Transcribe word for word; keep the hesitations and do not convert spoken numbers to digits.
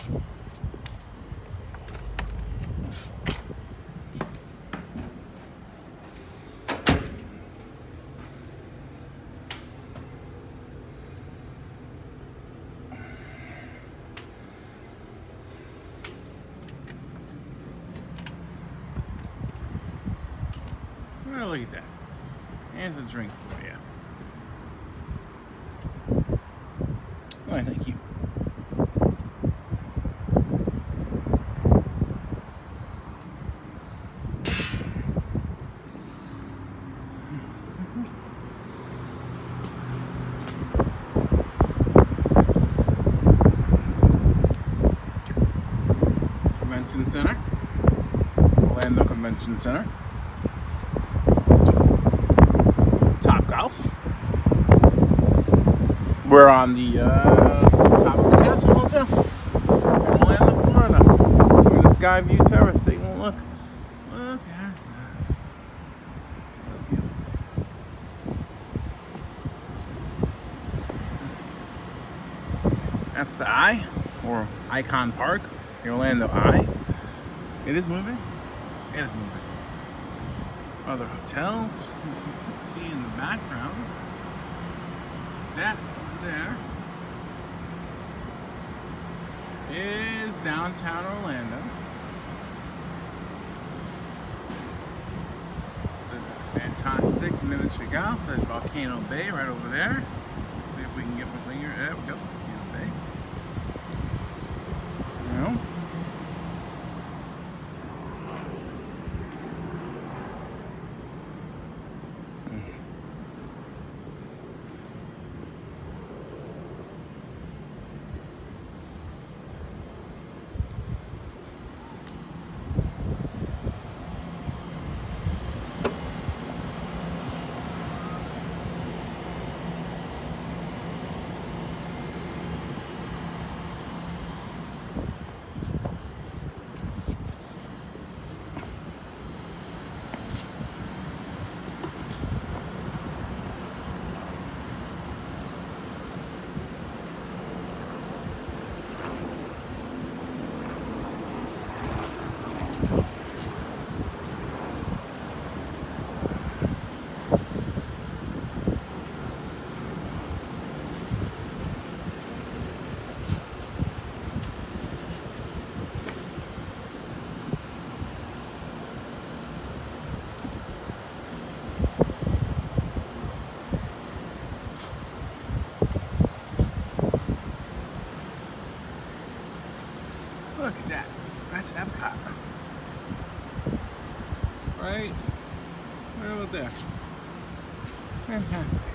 Oh, look at that. Here's a drink for you. Why, thank you. Convention Center. Orlando Convention Center. We're on the uh, top of the Castle Hotel in Orlando, Florida. We're in the Skyview Terrace. They won't look. Look at that. That's the Eye, or Icon Park, the Orlando Eye. It is moving. It is moving. Other hotels, as you can see in the background. That there is downtown Orlando. The fantastic miniature golf. There's Volcano Bay right over there. See if we can get my finger. There we go. Volcano Bay. You know. Look at that. That's Epcot. Right? Right over there. Fantastic.